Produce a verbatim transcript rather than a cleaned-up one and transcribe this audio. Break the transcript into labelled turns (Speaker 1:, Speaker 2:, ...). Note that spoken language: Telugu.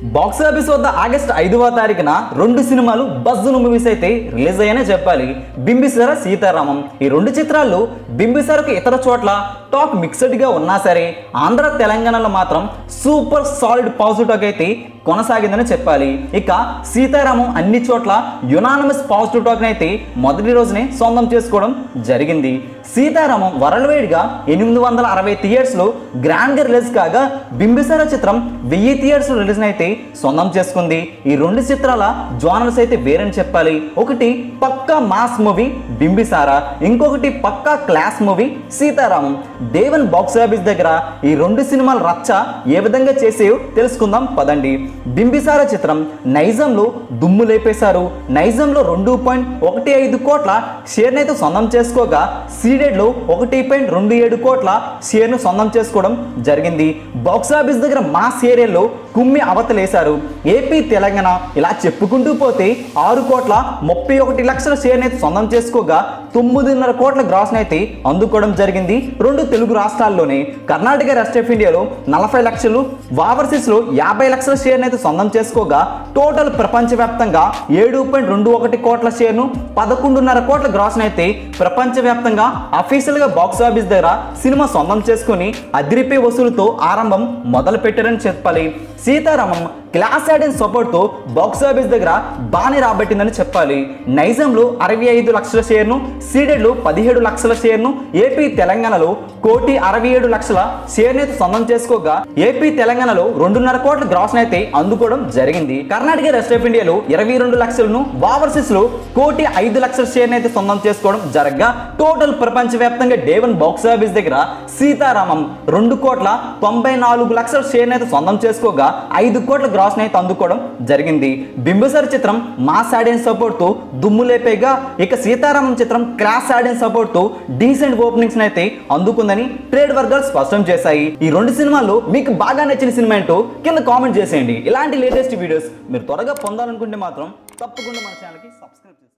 Speaker 1: బాక్స్ ఆఫీస్ వద్ద ఆగస్టు ఐదవ తారీఖున రెండు సినిమాలు బజ్జును మూవీస్ అయితే రిలీజ్ అయ్యానే చెప్పాలి. బింబిసార, సీతారామం ఈ రెండు చిత్రాలు బింబిసారకు ఇతర చోట్ల టాక్ మిక్స్డ్ గా ఉన్నా సరే ఆంధ్ర తెలంగాణలో మాత్రం సూపర్ సాలిడ్ పాజిటివ్ టాక్ అయితే కొనసాగిందని చెప్పాలి. ఇక సీతారామం అన్ని చోట్ల యునానిమస్ పాజిటివ్ టాక్ అయితే మొదటి రోజునే సొంతం చేసుకోవడం జరిగింది. సీతారామం వరల్డ్ వైడ్ గా ఎనిమిది వందల అరవై థియేటర్స్ లో గ్రాండ్ గా రిలీజ్ కాగా బింబిసార చిత్రం వెయ్యి థియేటర్స్ లో రిలీజ్ అయితే సొంతం చేసుకుంది. ఈ రెండు చిత్రాల జోనర్స్ అయితే వేరని చెప్పాలి. ఒకటి పక్కా మాస్ మూవీ బింబిసార, ఇంకొకటి పక్కా క్లాస్ మూవీ సీతారామం. దేవన్ బాక్స్ ఆఫీస్ దగ్గర ఈ రెండు సినిమాల రచ్చ ఏ విధంగా చేసేయో తెలుసుకుందాం పదండి. బింబిసార చిత్రం నైజంలో దుమ్ము లేపేశారు. నైజంలో రెండు పాయింట్ ఒకటి ఐదు కోట్ల షేర్ అయితే సొంతం చేసుకోగా సీడెడ్ లో ఒకటి పాయింట్ రెండు ఏడు కోట్ల షేర్ ను సొంతం చేసుకోవడం జరిగింది. బాక్స్ ఆఫీస్ దగ్గర మాస్ ఏరియాలో కుమ్మి అవతలేశారు. ఏపీ, తెలంగాణ ఇలా చెప్పుకుంటూ పోతే ఆరు కోట్ల ముప్పై ఒకటి లక్షల షేర్ అయితే సొంతం చేసుకోగా తొమ్మిదిన్నర కోట్ల గ్రాస్ అయితే అందుకోవడం జరిగింది రెండు తెలుగు రాష్ట్రాల్లోనే. కర్ణాటక, రెస్ట్ ఆఫ్ ఇండియాలో నలభై లక్షలు, ఓవర్సీస్ లో యాభై లక్షల షేర్ అయితే సొంతం చేసుకోగా టోటల్ ప్రపంచవ్యాప్తంగా ఏడు పాయింట్ రెండు ఒకటి కోట్ల షేర్ ను పదకొండున్నర కోట్ల గ్రాస్ అయితే ప్రపంచవ్యాప్తంగా అఫీషియల్ గా బాక్స్ ఆఫీస్ దగ్గర సినిమా సొంతం చేసుకుని అదిరిపే వసూలుతో ఆరంభం మొదలు పెట్టారని చెప్పాలి. సీతారామం క్లాస్ ఆడియన్స్ సపోర్ట్ తో బాక్స్ ఆఫీస్ దగ్గర బాగానే రాబట్టిందని చెప్పాలి. నైజంలో అరవై ఐదు లక్షల షేర్ను, సీడెడ్ లో పదిహేడు లక్షల షేర్ను, ఏపీ, తెలంగాణలో కోటి అరవై ఏడు లక్షల షేర్ అయితే సొంతం చేసుకోగా ఏపీ, తెలంగాణలో రెండున్నర కోట్ల గ్రాస్ అయితే అందుకోవడం జరిగింది. కర్ణాటక, రెస్ట్ ఆఫ్ ఇండియాలో ఇరవై రెండు లక్షలను, ఓవర్సీస్ లో కోటి ఐదు లక్షల షేర్ అయితే సొంతం చేసుకోవడం జరగగా టోటల్ ప్రపంచవ్యాప్తంగా డేవన్ బాక్స్ ఆఫీస్ దగ్గర సీతారామం రెండు కోట్ల తొంభై నాలుగు లక్షల షేర్ అయితే సొంతం చేసుకోగా ఐదు కోట్ల గ్రాస్ అయితే అందుకోవడం జరిగింది. బింబిసార చిత్రం మాస్ ఆడియన్స్ సపోర్ట్ తో దుమ్ము లేపేగా ఇక సీతారామం చిత్రం క్లాస్ ఆడియన్స్ సపోర్ట్ తో డీసెంట్ ఓపెనింగ్స్ అయితే అందుకుందని ట్రేడ్ వర్గాలు స్పష్టం చేశాయి. ఈ రెండు సినిమాల్లో మీకు బాగా నచ్చిన సినిమా ఏంటో కింద కామెంట్ చేసేయండి. ఇలాంటి లేటెస్ట్ వీడియోస్ మీరు త్వరగా పొందాలనుకుంటే మాత్రం తప్పకుండా మన ఛానల్కి సబ్స్క్రైబ్ చేయండి.